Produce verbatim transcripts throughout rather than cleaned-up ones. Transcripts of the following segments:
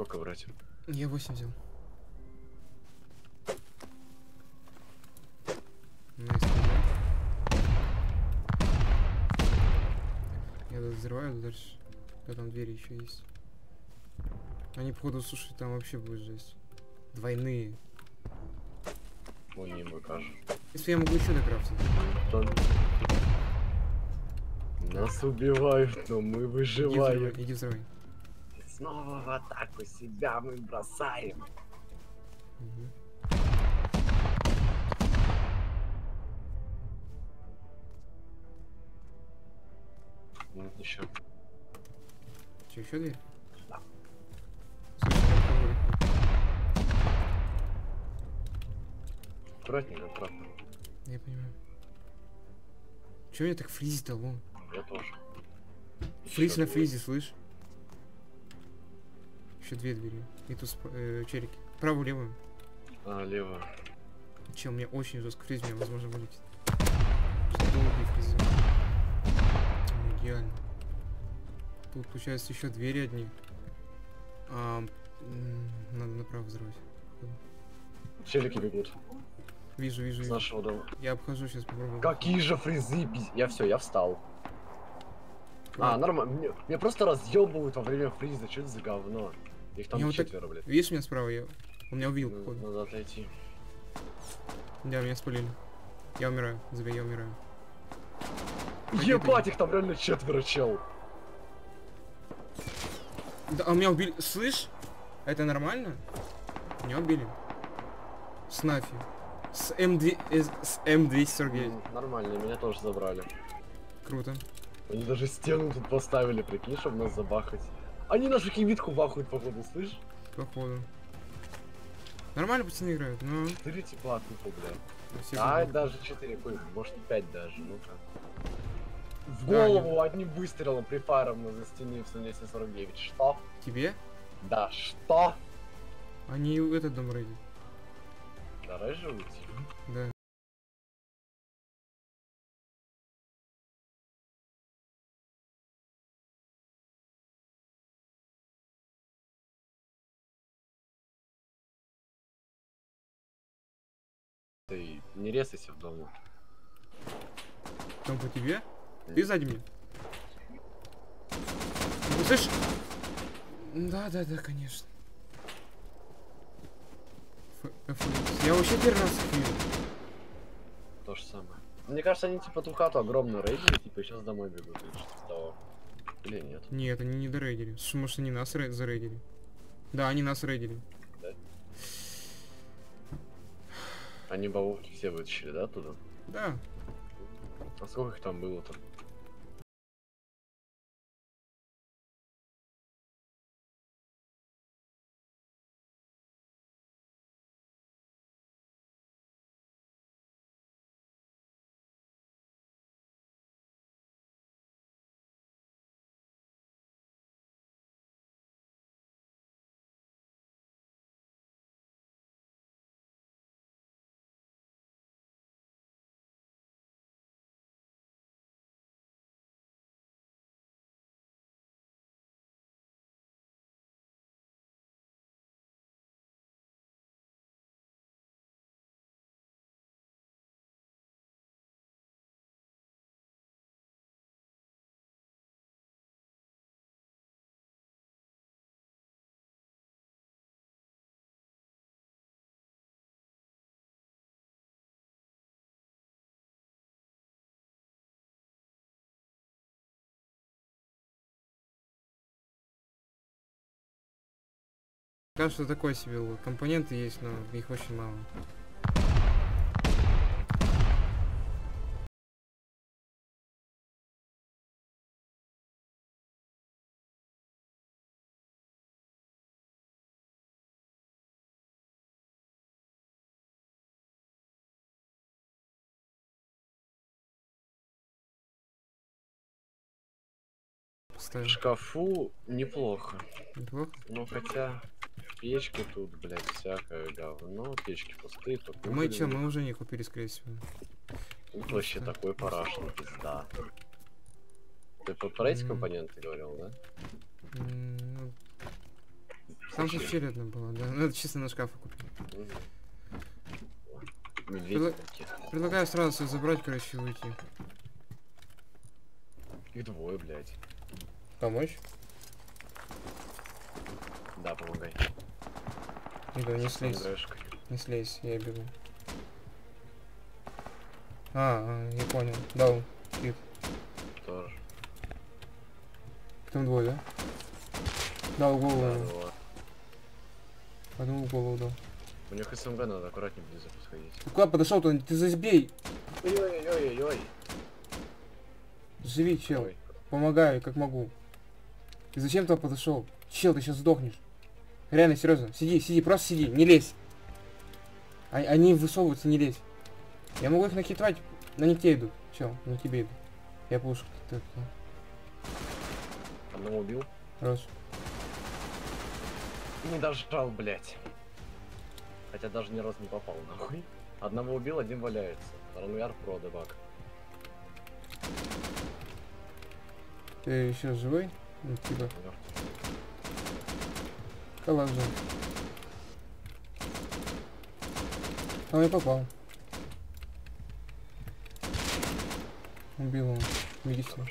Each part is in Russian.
Сколько брать? Я восемь взял. Найс, я тут взрываю дальше. Да, там двери еще есть. Они, походу, слушай, там вообще будет жесть. Двойные. Ой, не мой кажется. Если я могу еще докрафтить. Нас убивают, но мы выживаем. Иди взрывай, иди взрывай. Снова в атаку себя мы бросаем. Угу. Ну, еще. Че, еще дверь? Да. Слушай, там кого-то. Аккуратненько, аккуратно. Я понимаю. Че меня так фризит-то, вон? Я тоже. Фриз Еще на двое. фризе, слышь? Еще две двери. И тут э, челики. Правую, левую. А, лево. Че, у меня очень жестко фриз, меня возможно вылетит. Долгий фриз. Идеально. Тут получается еще двери одни. А, надо направо взрывать. Челики бегут. Вижу, вижу, С вижу. нашего дома. Я обхожу, сейчас попробую. Какие же фрезы, пиз... Я все, я встал. А, нормально. Мне, меня просто разъебывают во время фриза. Что это за говно? Их там вот четверо, так... блядь. Видишь меня справа? Я... Он меня убил, Ну, походу. надо отойти. Да, меня спалили. Я умираю. Забей, я умираю. Ебать, их там реально четверо, чел. Да, а меня убили. Слышь? Это нормально? Меня убили. С Нафи. С М двести сорок девять. М, Нормально, меня тоже забрали. Круто. Они даже стену тут поставили, прикинь, чтобы нас забахать. Они нашу кибитку бахают, походу, слышь? Походу. Нормально пацаны играют, но... четыре тепла тупо, блядь. Все А, забыли. даже четыре, ой, может пять даже, ну-ка. В Да, голову одним выстрелом прифаром за стены в двести сорок девять. Что? Тебе? Да, что? Они в этот дом рейдят. Давай же уйти. Да. Ты не резайся в дому. Там по тебе? Ты сзади меня. Ну, слышь? Да, да, да, конечно. Ф Ф Я вообще первый раз их вижу. То же самое. Мне кажется, они типа ту хату огромную рейдили, типа сейчас домой бегут или что-то того. Или нет? Нет, они не дорейдили. Слушай, может, они нас рей зарейдили? Да, они нас рейдили. Да? Они бабушки все вытащили, да, оттуда? Да. А сколько их там было-то? Кажется, такой себе лут. Компоненты есть, но их очень мало. В Поставим. шкафу неплохо. Неплохо. Ну хотя печка тут, блядь, всякое говно, печки пустые, тут А мы че, мы уже не купили, скорее всего. тут вообще Просто- такой парашный, пизда. Ты по про эти М. компоненты говорил, да? М, ну, Там же очередно было, да. Ну это чисто на шкаф купил. Медведи Предла- такие. Предлагаю сразу всё забрать, короче, и уйти. Их двое, блядь. Помочь? Да, помогай. Иду, не С слезь. СНГшкой. Не слезь, я бегу. А, а, я понял. Дал. Хит. Тоже. Там двое, да? Дал голову. Да, два. Одну голову дал. У них СМГ надо аккуратнее близко подходить. Ты куда подошел-то? Ты забей! Ой-ой-ой-ой-ой. Живи, чел. Ой. Помогаю, как могу. Ты зачем туда подошел? Чел, ты сейчас сдохнешь. Реально, серьезно. Сиди, сиди, просто сиди, не лезь. А они высовываются, не лезь. Я могу их накидывать, на них те идут. Чел, на тебе идут. Я пушу. Так, так. Одного убил. Раз. Не дожал, блядь. Хотя даже ни разу не попал, нахуй. Одного убил, один валяется. Ранвяр про дебаг. Ты еще живой? Ну, типа. Положи. А я попал. Убил его. Медицина.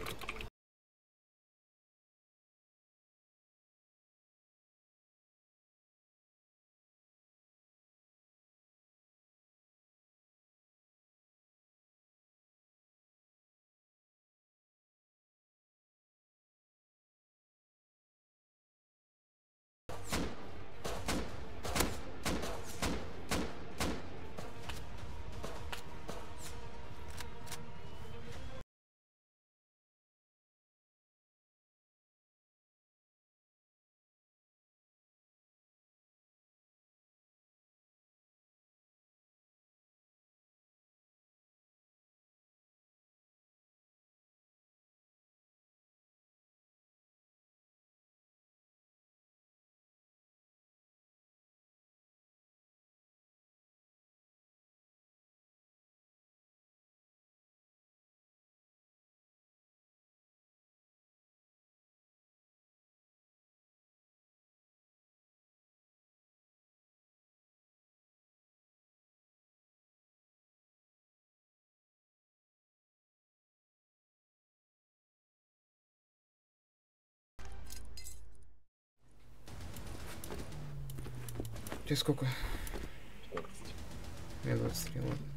Тебе сколько? четырнадцать. Я двадцать три, ладно.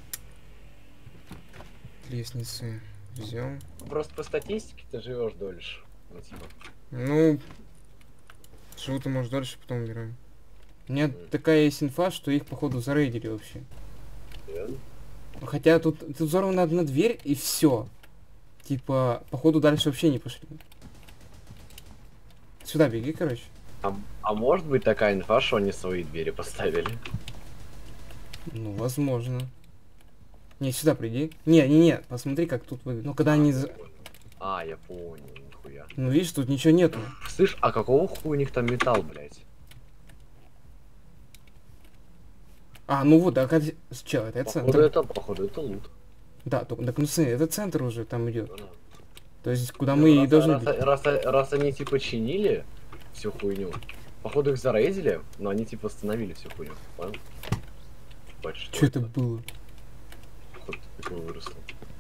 Лестницы взял. Просто по статистике ты живешь дольше. Ну, типа. Ну, живу-то может дальше, потом умираю. У меня Мгм. такая есть инфа, что их походу зарейдили вообще. Серьезно? Хотя тут, тут взорвана одна дверь и все. Типа, походу дальше вообще не пошли. Сюда беги, короче. А, а может быть такая инфа, что они свои двери поставили? Ну, возможно. Не, сюда приди. Не, не, не, посмотри, как тут выглядит. Ну, когда они... за- А, я понял, нихуя. Ну, видишь, тут ничего нету. Слышь, а какого хуя у них там металл, блядь? А, ну вот, да, как... Чё, это Походу центр. это, походу это лут. Да, только, так, ну, смотри, это центр уже там идет. Ну, То есть, куда ну, мы и раз, должны раз, быть. раз, раз они типа чинили всю хуйню, походу их зарейдили, но они типа восстановили всю хуйню. Понял? Бать, что Что это было? Походу такое выросло.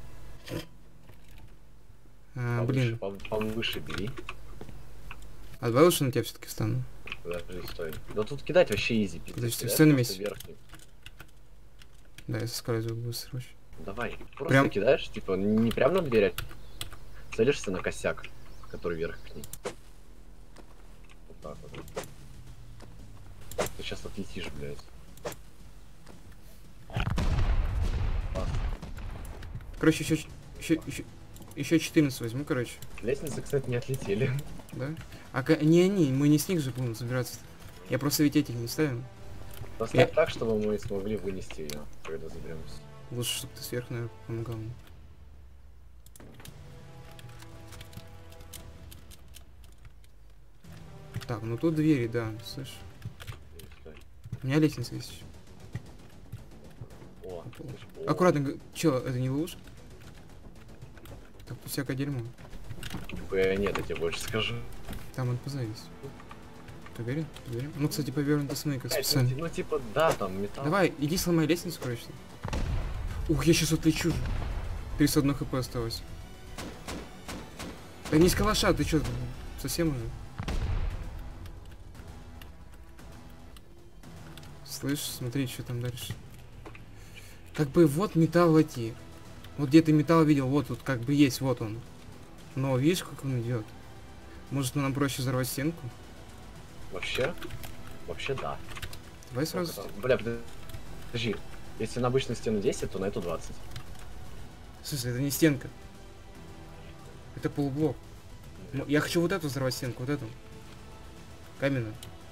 А, Повыше, блин. пов- повыше бери. А давай лучше на тебя все-таки встану. Подожди, стой. Да тут кидать вообще изи, пиздец. Подожди, кидать стой на просто месте. верхний. Да, я соскальзываю быстро очень. Давай. Просто Прям- кидаешь, типа, не прям на дверь, а целишься на косяк, который вверх к ней. Вот так вот. Ты сейчас отлетишь, блядь. Пас. Короче, еще, еще, еще, еще четырнадцать возьму, короче. Лестницы, кстати, не отлетели. Да? А ка- не, не, мы не с них же будем забираться. Я просто ведь этих не ставим. Поставь Я- так, чтобы мы смогли вынести ее, когда заберемся. Лучше, чтобы ты сверху, наверное, помогал мне. Так, ну тут двери, да, слышь. И стой. У меня лестница есть. ещё. О, слышь, о. Аккуратно, г- чё, это не лучше? Так, тут всякое дерьмо. Нихуя нет, я тебе больше скажу. Там эн пэ зэ есть. Ты уверен? Ты уверен? Ну, кстати, повернуто смотри, как Блядь, ну, специально. ти- ну типа, да, там металл. Давай, иди сломай лестницу, короче. Ух, я сейчас отлечу же. тридцать один хп осталось. Да не из калаша, ты чё, совсем уже? Слышь, смотри, что там дальше. Как бы вот металл эти. Вот где ты металл видел, вот тут как бы есть, вот он. Но видишь, как он идет? Может, нам проще взорвать стенку? Вообще? Вообще да. Давай сразу. Сколько там? Бля, подожди. Если на обычную стену десять, то на эту двадцать. Слушай, это не стенка. Это полублок. Ну, я хочу вот эту взорвать стенку, вот эту. Каменную.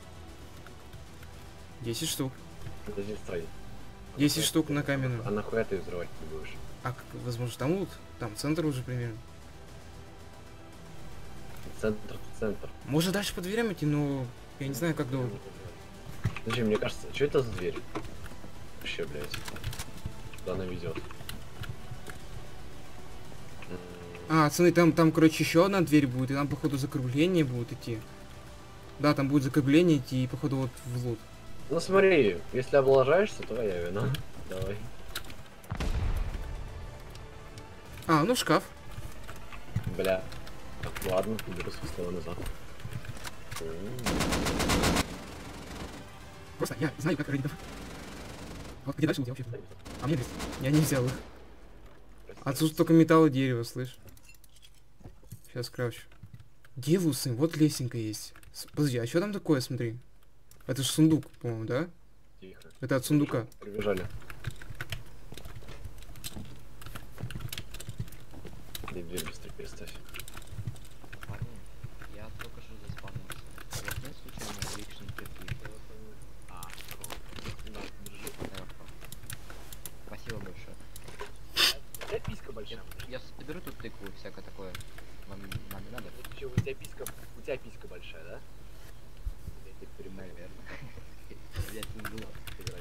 десять штук. Подожди, стой. десять штук на каменную. А нахуя ты взрывать не будешь? А, как, возможно, там лут? Там центр уже примерно. Центр, центр. Можно дальше по дверям идти, но я не знаю, как долго. Подожди, мне кажется, что это за дверь? Вообще, блядь. Куда она ведет? А, пацаны, там, там, короче, еще одна дверь будет, и там, походу, закругление будет идти. Да, там будет закругление идти, и, походу, вот в лут. Ну смотри, если облажаешься, то я вина. Давай. А, ну шкаф. Бля. Так, ладно, беру свои слова назад. Просто я знаю, как родить. Вот где дальше лут, я вообще не знаю. А мне лист. Я не взял их. Отсюда только металл и дерево, слышь. Сейчас крафчу. Где лусы? Вот лесенка есть. С- Подожди, а что там такое, смотри? Это же сундук, по-моему, да? Тихо. Это от сундука. Прибежали. И дверь быстрее переставь. Парни, я только что заспавнился. У вас нет случайно личной кирпич? А, Да, держи. хорошо. Спасибо большое. У тебя писька большая. Я соберу тут тыкву и всякое такое. Вам нам не надо? Вот ещё у тебя писька, у тебя писька большая, да? Я тебе перемою. Наверное. Я не было. Играй.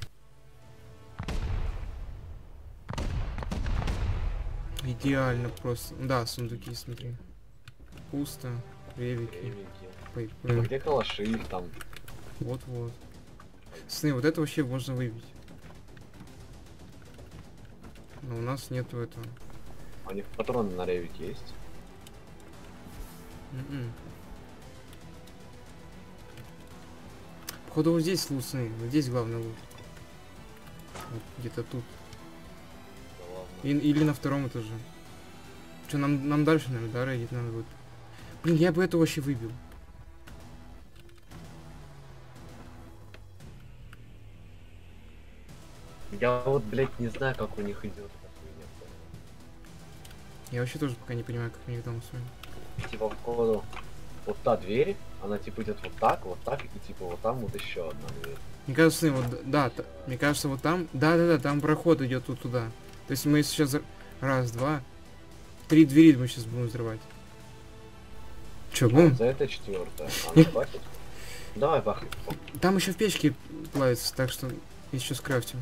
Идеально просто. Да, сундуки, смотри. Пусто. Ревики. Кременькие. А Пайпы. где калаши их там? Вот-вот. Смотри, вот это вообще можно выбить. Но у нас нету этого. А у них патроны на ревик есть? М-м. Походу вот здесь лусы. Вот здесь главный лут. Вот где-то тут. Да ладно. И- или на втором этаже. Что, нам, нам дальше, наверное, да, рейдить надо будет? Блин, я бы это вообще выбил. Я вот, блядь, не знаю, как у них идет эта хуйня. Я вообще тоже пока не понимаю, как у них там устроено. Типа, походу, вот та дверь, она типа идет вот так, вот так, и типа вот там вот еще одна дверь. Мне кажется, вот, д- да, т- мне кажется, вот там, да-да-да, там проход идет вот туда. То есть мы сейчас за- раз, два, три двери мы сейчас будем взрывать. Че, будем? За это четвертая. А Не- ну хватит? Давай, бахай. Там еще в печке плавится, так что еще скрафтим.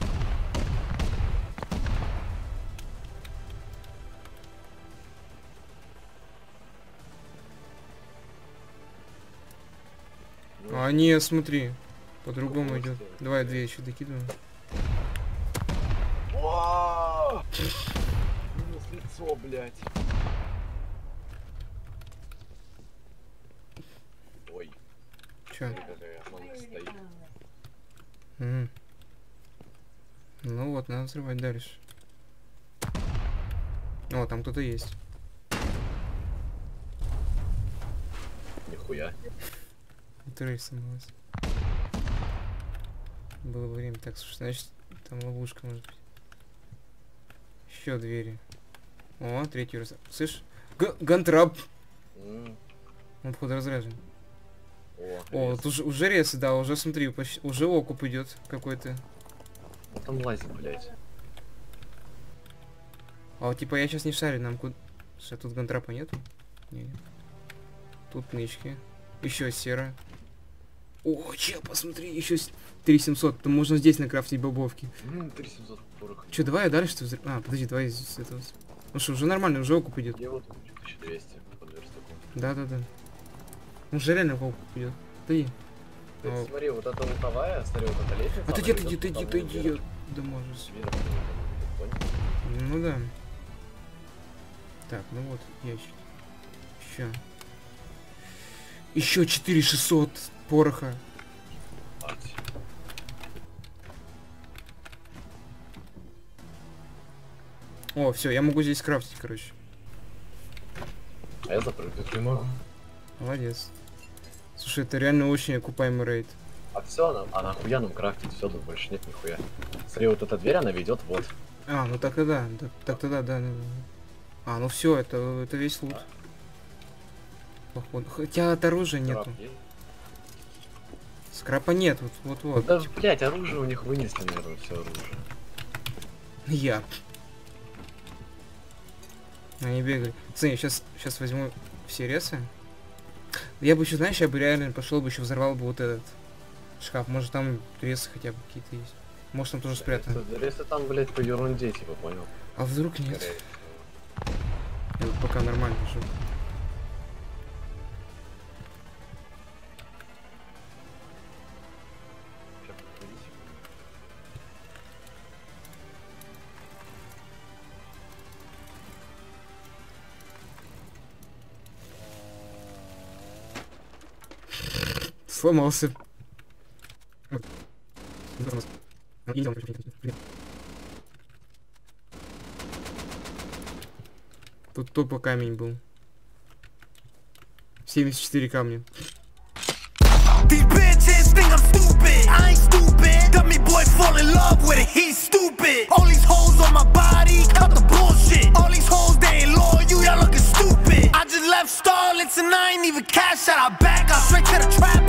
Ну, А не, смотри, по-другому Какого идет. стиля? Давай две еще докидываем. О! Минус лицо, блядь. Ой, Че? смотри, какая мамка стоит. Мгм. Ну вот, надо взрывать дальше. О, там кто-то есть. Нихуя. Это рейс самолаз. Было бы время. Так, слушай, значит, там ловушка может быть. Еще двери. О, третий раз. Слышь? Г- Гантрап! М, Он, походу, разряжен. О, О, рез. вот уже, уже ресы, да, уже смотри, почти, уже окуп идет какой-то. Вот там лазит, блядь. А вот типа я сейчас не шарю, нам куда... Что, тут гантрапа нету? Не, нет. Тут нычки. Еще сера. О, чел, посмотри, еще три семьсот. То можно здесь накрафтить бобовки. М, три семьсот сорок. Че, давай я дальше ты взрыв... А, подожди, давай здесь это... вот. Ну что, уже нормально, уже окуп идет. Я вот тысяча двести под верстаком. Да-да-да. Уже реально окуп идет. Ты. Ты О. смотри, вот эта лутовая, смотри, вот эта лестница. А ты она где, ты ведёт где, ты к где, тому ты где? вверх. Да можешь. Вверх, понял? Ну да. Так, ну вот, ящик. Еще. Еще четыре шестьсот пороха. Ать. О, все, я могу здесь крафтить, короче. А я запрыгнуть не могу. Молодец. Слушай, это реально очень окупаемый рейд. А все, она, а нахуя нам крафтить? Все, тут больше нет нихуя. Смотри, вот эта дверь, она ведет вот. А, ну так и да, да так тогда да, да, да. А, ну все, это, это весь лут. Да. Походу. Хотя от оружия нету. Трап есть. Скрапа нет, вот, вот, вот. Да, блять, оружие у них вынесли, наверное, все оружие. Я. Они бегали. Смотри, сейчас, сейчас возьму все ресы. Я бы еще, знаешь, я бы реально пошел бы еще взорвал бы вот этот шкаф. Может там ресы хотя бы какие-то есть. Может там тоже спрятаны. Если, если там, блять, по ерунде, типа, понял? А вдруг нет? Скорее всего. Я вот пока нормально живу. Ща подходи, секунду. Сломался. Тут тупо камень был. семьдесят четыре камня. These bitches think I'm stupid. I ain't stupid. Dummy boy fall in love with it. He's stupid. All these hoes on my body, cut the bullshit. All these hoes they ain't loyal. Y'all looking stupid. I just left Starlets and I ain't even cash out. I back. I straight to the trap.